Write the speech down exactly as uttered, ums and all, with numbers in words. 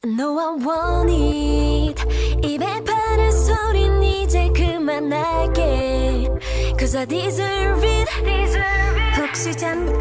No, I want it. 입에 바른 소린 이제 그만할게. Cause I deserve it. 혹시 잠